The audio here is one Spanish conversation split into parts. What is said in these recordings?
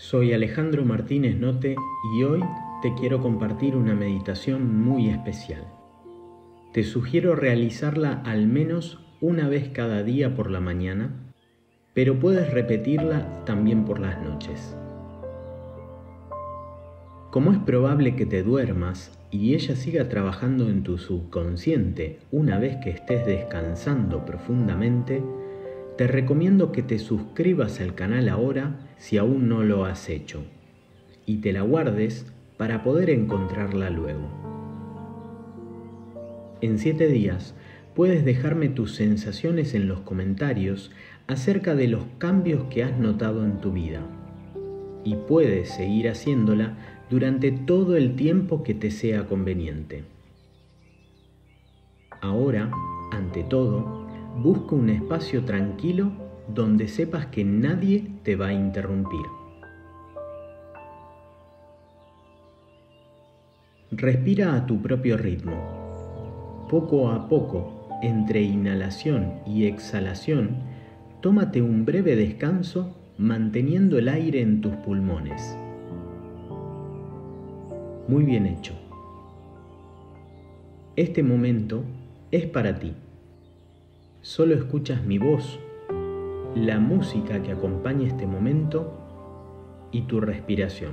Soy Alejandro Martínez Note y hoy te quiero compartir una meditación muy especial. Te sugiero realizarla al menos una vez cada día por la mañana, pero puedes repetirla también por las noches. Como es probable que te duermas y ella siga trabajando en tu subconsciente una vez que estés descansando profundamente, te recomiendo que te suscribas al canal ahora si aún no lo has hecho y te la guardes para poder encontrarla luego. En 7 días puedes dejarme tus sensaciones en los comentarios acerca de los cambios que has notado en tu vida y puedes seguir haciéndola durante todo el tiempo que te sea conveniente. Ahora, ante todo, busca un espacio tranquilo donde sepas que nadie te va a interrumpir. Respira a tu propio ritmo. Poco a poco, entre inhalación y exhalación, tómate un breve descanso manteniendo el aire en tus pulmones. Muy bien hecho. Este momento es para ti. Solo escuchas mi voz, la música que acompaña este momento y tu respiración.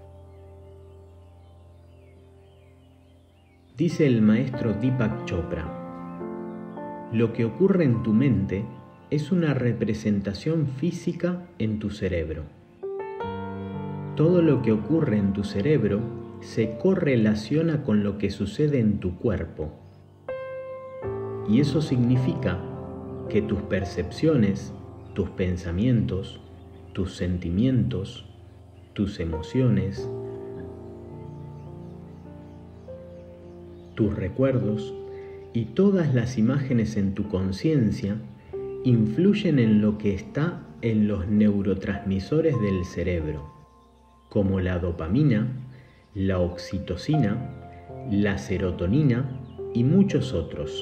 Dice el maestro Deepak Chopra: lo que ocurre en tu mente es una representación física en tu cerebro. Todo lo que ocurre en tu cerebro se correlaciona con lo que sucede en tu cuerpo. Y eso significa que tus percepciones, tus pensamientos, tus sentimientos, tus emociones, tus recuerdos y todas las imágenes en tu conciencia influyen en lo que está en los neurotransmisores del cerebro, como la dopamina, la oxitocina, la serotonina y muchos otros.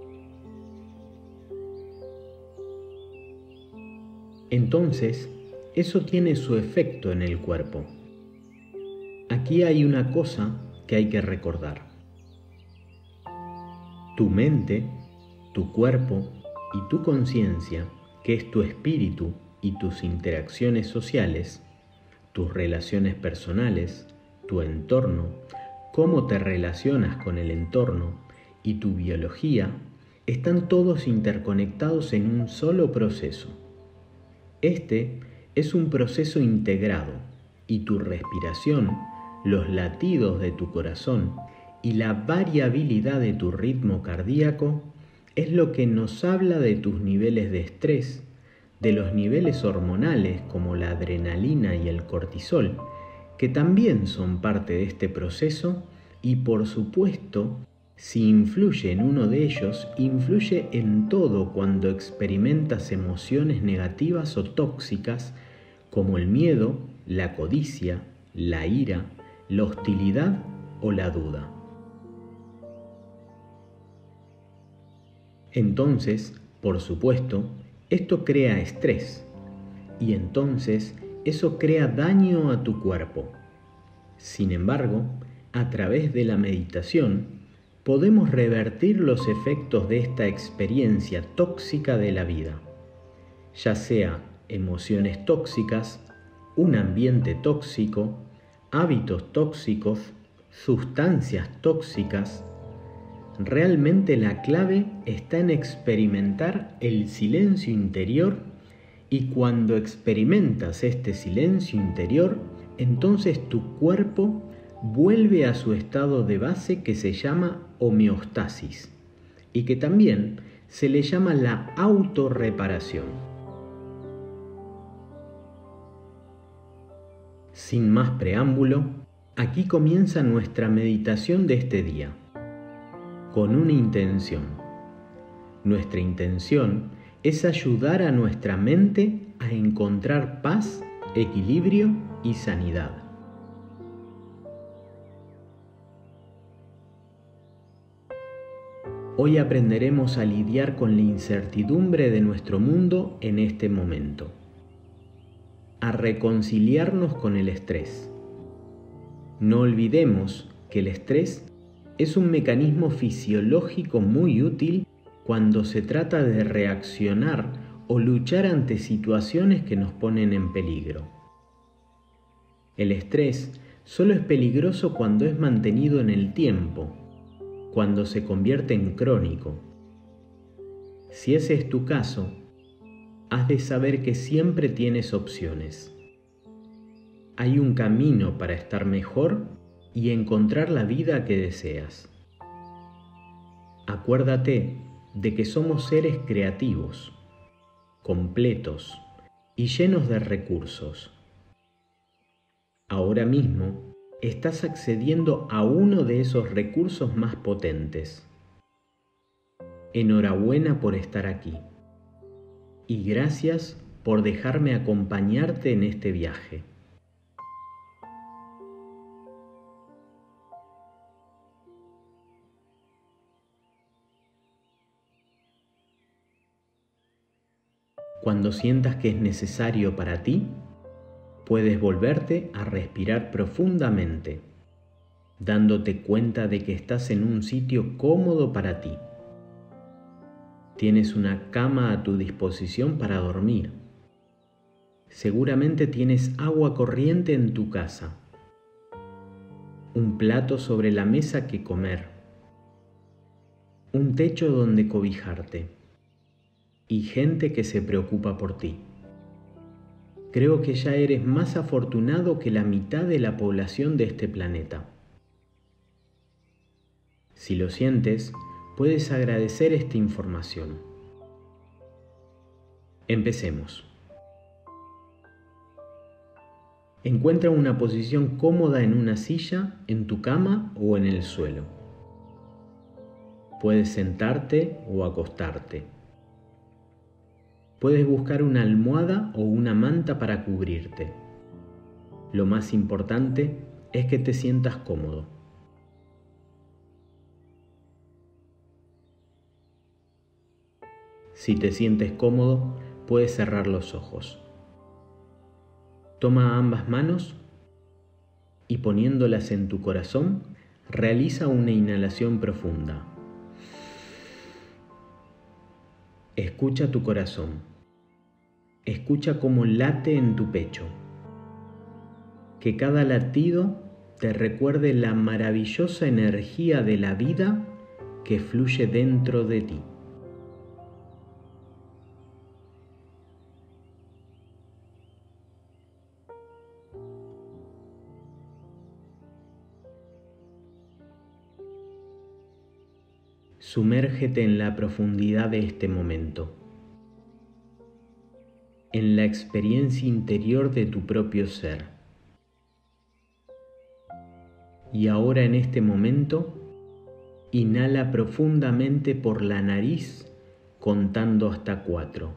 Entonces, eso tiene su efecto en el cuerpo. Aquí hay una cosa que hay que recordar. Tu mente, tu cuerpo y tu conciencia, que es tu espíritu y tus interacciones sociales, tus relaciones personales, tu entorno, cómo te relacionas con el entorno y tu biología, están todos interconectados en un solo proceso. Este es un proceso integrado y tu respiración, los latidos de tu corazón y la variabilidad de tu ritmo cardíaco es lo que nos habla de tus niveles de estrés, de los niveles hormonales como la adrenalina y el cortisol, que también son parte de este proceso y por supuesto, si influye en uno de ellos, influye en todo cuando experimentas emociones negativas o tóxicas como el miedo, la codicia, la ira, la hostilidad o la duda. Entonces, por supuesto, esto crea estrés y entonces eso crea daño a tu cuerpo. Sin embargo, a través de la meditación, podemos revertir los efectos de esta experiencia tóxica de la vida, ya sea emociones tóxicas, un ambiente tóxico, hábitos tóxicos, sustancias tóxicas. Realmente la clave está en experimentar el silencio interior y cuando experimentas este silencio interior, entonces tu cuerpo vuelve a su estado de base que se llama homeostasis y que también se le llama la autorreparación. Sin más preámbulo, aquí comienza nuestra meditación de este día, con una intención. Nuestra intención es ayudar a nuestra mente a encontrar paz, equilibrio y sanidad. Hoy aprenderemos a lidiar con la incertidumbre de nuestro mundo en este momento. a reconciliarnos con el estrés. No olvidemos que el estrés es un mecanismo fisiológico muy útil cuando se trata de reaccionar o luchar ante situaciones que nos ponen en peligro. El estrés solo es peligroso cuando es mantenido en el tiempo, cuando se convierte en crónico. Si ese es tu caso, has de saber que siempre tienes opciones. Hay un camino para estar mejor y encontrar la vida que deseas. Acuérdate de que somos seres creativos, completos y llenos de recursos. Ahora mismo estás accediendo a uno de esos recursos más potentes. Enhorabuena por estar aquí y gracias por dejarme acompañarte en este viaje. Cuando sientas que es necesario para ti, puedes volverte a respirar profundamente, dándote cuenta de que estás en un sitio cómodo para ti. Tienes una cama a tu disposición para dormir. Seguramente tienes agua corriente en tu casa, un plato sobre la mesa que comer, un techo donde cobijarte y gente que se preocupa por ti. Creo que ya eres más afortunado que la mitad de la población de este planeta. Si lo sientes, puedes agradecer esta información. Empecemos. Encuentra una posición cómoda en una silla, en tu cama o en el suelo. Puedes sentarte o acostarte. Puedes buscar una almohada o una manta para cubrirte. Lo más importante es que te sientas cómodo. Si te sientes cómodo, puedes cerrar los ojos. Toma ambas manos y poniéndolas en tu corazón, realiza una inhalación profunda. Escucha tu corazón. Escucha cómo late en tu pecho. Que cada latido te recuerde la maravillosa energía de la vida que fluye dentro de ti. Sumérgete en la profundidad de este momento, en la experiencia interior de tu propio ser. Y ahora en este momento, inhala profundamente por la nariz contando hasta 4.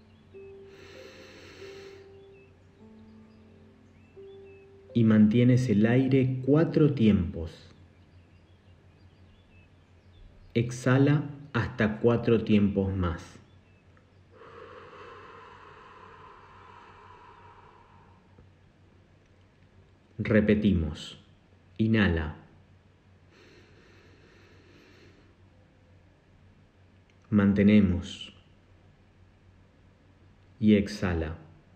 Y mantienes el aire 4 tiempos. Exhala hasta 4 tiempos más. Repetimos. Inhala. Mantenemos. Y exhala.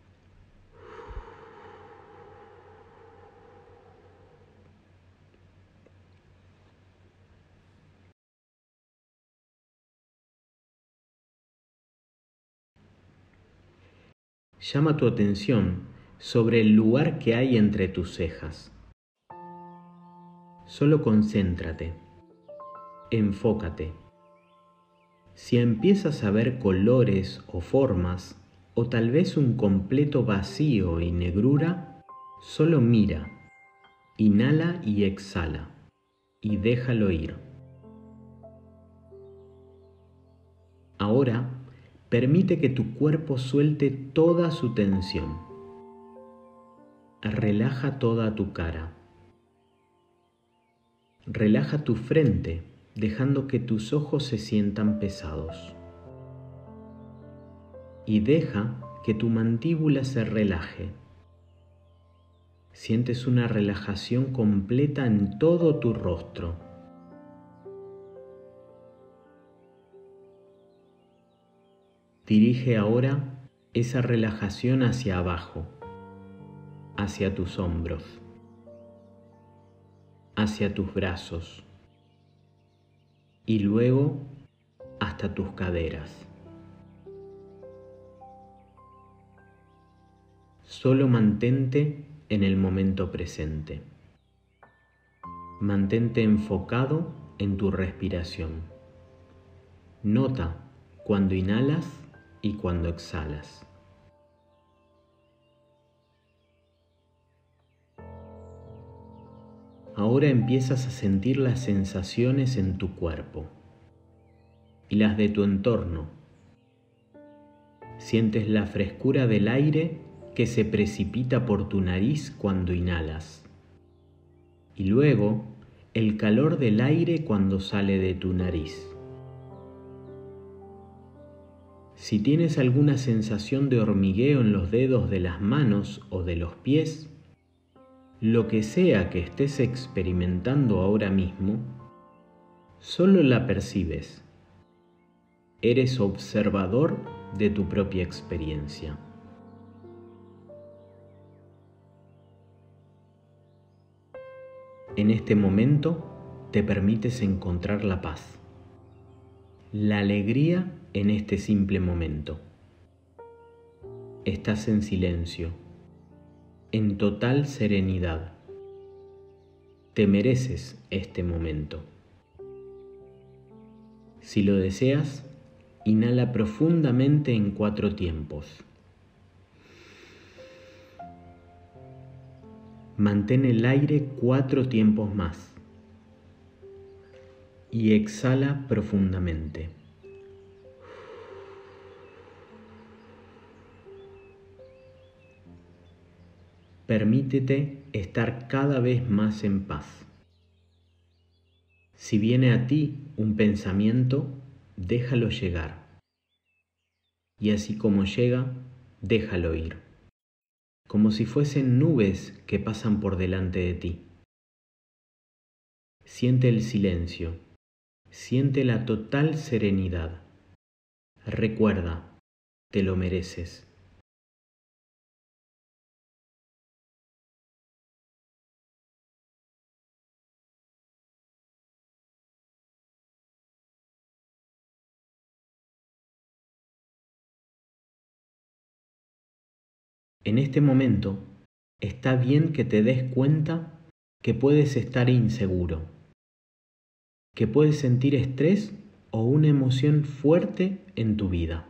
Llama tu atención sobre el lugar que hay entre tus cejas. Solo concéntrate, enfócate. Si empiezas a ver colores o formas, o tal vez un completo vacío y negrura, solo mira, inhala y exhala, y déjalo ir. Ahora, permite que tu cuerpo suelte toda su tensión. Relaja toda tu cara. Relaja tu frente, dejando que tus ojos se sientan pesados. Y deja que tu mandíbula se relaje, Sientes una relajación completa en todo tu rostro. Dirige ahora esa relajación hacia abajo, hacia tus hombros, hacia tus brazos y luego hasta tus caderas. Solo mantente en el momento presente. Mantente enfocado en tu respiración. Nota cuando inhalas y cuando exhalas. Ahora empiezas a sentir las sensaciones en tu cuerpo y las de tu entorno. Sientes la frescura del aire que se precipita por tu nariz cuando inhalas y luego el calor del aire cuando sale de tu nariz. Si tienes alguna sensación de hormigueo en los dedos de las manos o de los pies, lo que sea que estés experimentando ahora mismo, solo la percibes. Eres observador de tu propia experiencia. En este momento te permites encontrar la paz, la alegría en este simple momento. Estás en silencio, en total serenidad. Te mereces este momento. Si lo deseas, inhala profundamente en 4 tiempos. Mantén el aire 4 tiempos más y exhala profundamente. Permítete estar cada vez más en paz. Si viene a ti un pensamiento, déjalo llegar. Y así como llega, déjalo ir. Como si fuesen nubes que pasan por delante de ti. Siente el silencio, siente la total serenidad. Recuerda, te lo mereces. En este momento, está bien que te des cuenta que puedes estar inseguro, que puedes sentir estrés o una emoción fuerte en tu vida.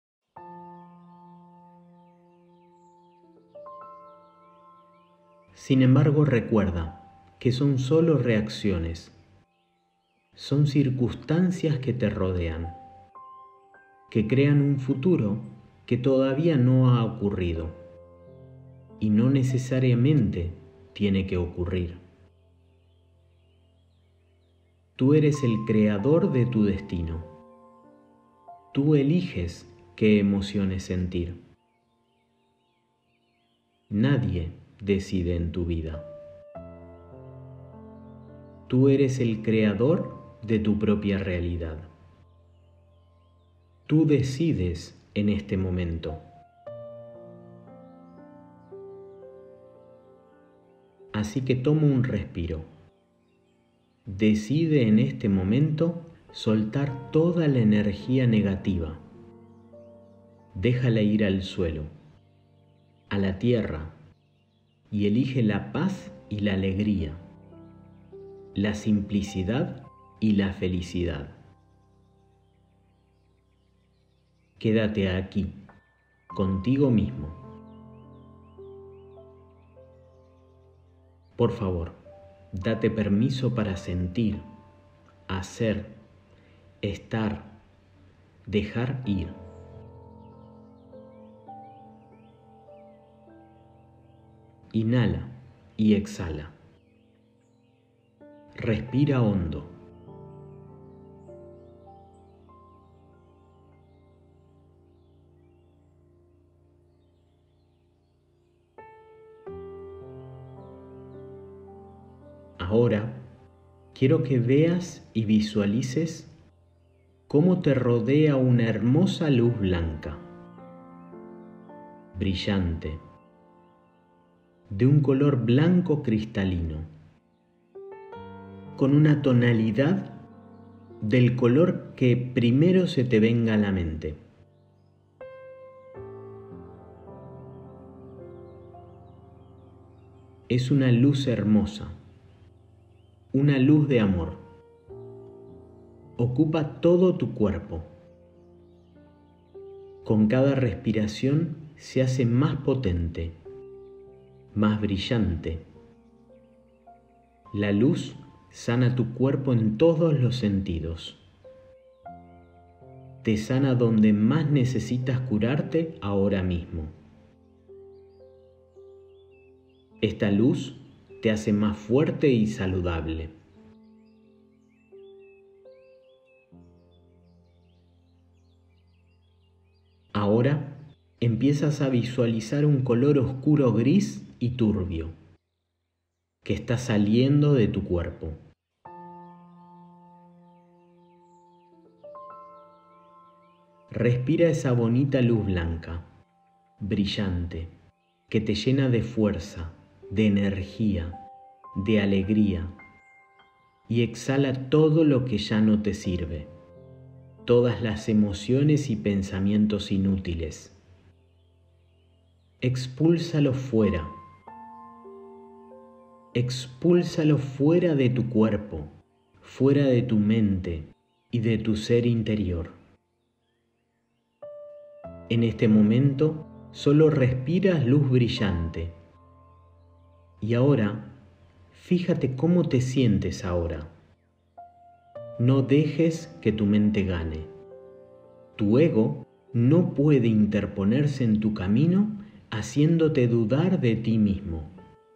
Sin embargo, recuerda que son solo reacciones, son circunstancias que te rodean, que crean un futuro que todavía no ha ocurrido y no necesariamente tiene que ocurrir. Tú eres el creador de tu destino. Tú eliges qué emociones sentir. Nadie decide en tu vida. Tú eres el creador de tu propia realidad. Tú decides en este momento. Así que toma un respiro. Decide en este momento soltar toda la energía negativa. Déjala ir al suelo, a la tierra, y elige la paz y la alegría, la simplicidad y la felicidad. Quédate aquí, contigo mismo. Por favor, date permiso para sentir, hacer, estar, dejar ir. Inhala y exhala. Respira hondo. Ahora quiero que veas y visualices cómo te rodea una hermosa luz blanca, brillante, de un color blanco cristalino, con una tonalidad del color que primero se te venga a la mente. Es una luz hermosa, una luz de amor. Ocupa todo tu cuerpo. Con cada respiración se hace más potente, más brillante. La luz sana tu cuerpo en todos los sentidos. Te sana donde más necesitas curarte ahora mismo. Esta luz te hace más fuerte y saludable. Ahora empiezas a visualizar un color oscuro gris y turbio que está saliendo de tu cuerpo. Respira esa bonita luz blanca, brillante, que te llena de fuerza, de energía, de alegría, y exhala todo lo que ya no te sirve, todas las emociones y pensamientos inútiles. Expúlsalo fuera. Expúlsalo fuera de tu cuerpo, fuera de tu mente y de tu ser interior. En este momento solo respiras luz brillante. Y ahora, fíjate cómo te sientes ahora. No dejes que tu mente gane. Tu ego no puede interponerse en tu camino haciéndote dudar de ti mismo.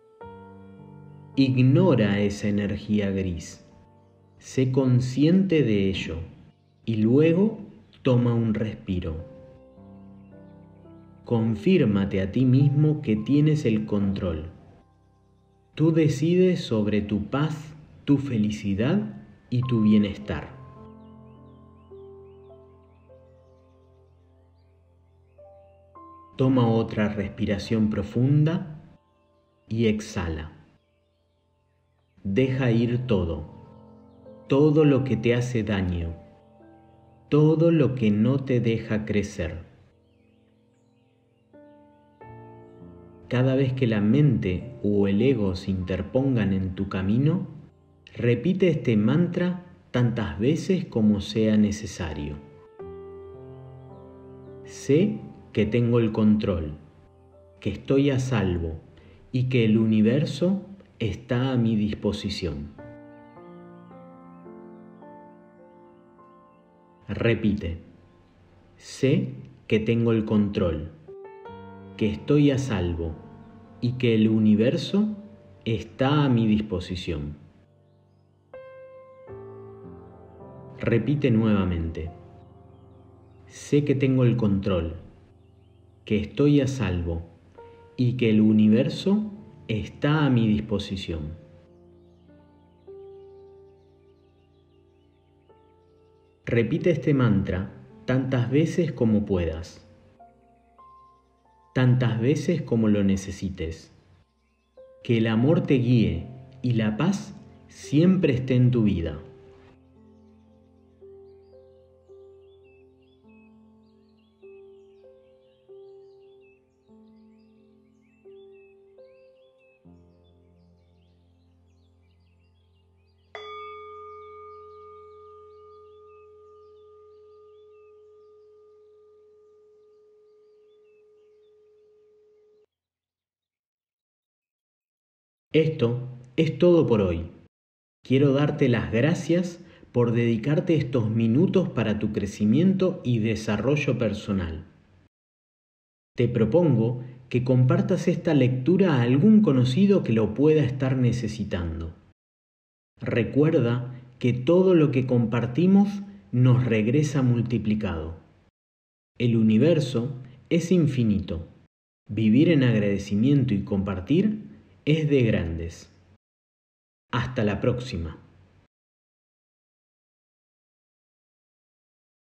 Ignora esa energía gris. Sé consciente de ello y luego toma un respiro. Confírmate a ti mismo que tienes el control. Tú decides sobre tu paz, tu felicidad y tu bienestar. Toma otra respiración profunda y exhala. Deja ir todo lo que te hace daño, todo lo que no te deja crecer. Cada vez que la mente o el ego se interpongan en tu camino, repite este mantra tantas veces como sea necesario. Sé que tengo el control, que estoy a salvo y que el universo está a mi disposición. Repite, sé que tengo el control, que estoy a salvo y que el universo está a mi disposición. Repite nuevamente, sé que tengo el control, que estoy a salvo y que el universo está a mi disposición. Repite este mantra tantas veces como puedas, tantas veces como lo necesites. Que el amor te guíe y la paz siempre esté en tu vida. Esto es todo por hoy. Quiero darte las gracias por dedicarte estos minutos para tu crecimiento y desarrollo personal. Te propongo que compartas esta lectura a algún conocido que lo pueda estar necesitando. Recuerda que todo lo que compartimos nos regresa multiplicado. El universo es infinito. Vivir en agradecimiento y compartir es de grandes. Hasta la próxima.